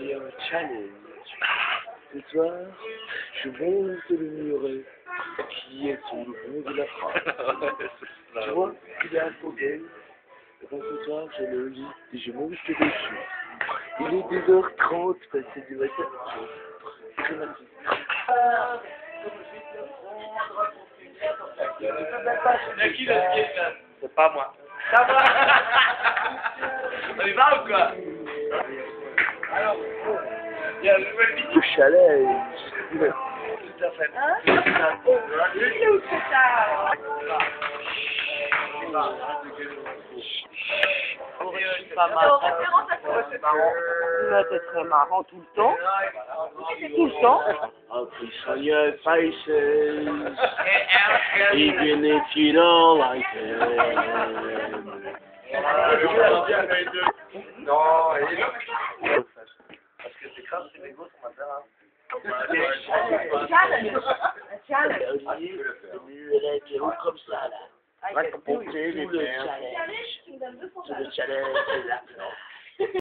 j'ai un challenge. Ce soir, je monte le muret qui est sur le bout de la phrase. Tu vois, il est un fauteuil. Et donc ce soir, je le lis et je monte dessus. Il est 2h30, passé du matin. Très magnifique. C'est pas moi. Ça va. On y va ou quoi? Alors, il y a le nouvel vidéo. Le challenge. Tout à fait. Hein? Je sais où c'est ça. Pas marrant. C'est marrant. C'est très marrant tout le temps. Tout le temps. Focus on your faces, even if you don't like it. Non, et parce que c'est comme c'est les gosses qu'on va faire. Un challenge. Olivier, il est haut comme ça, là. Va te monter, le challenge. Tu me donnes 200 C'est le challenge, c'est là.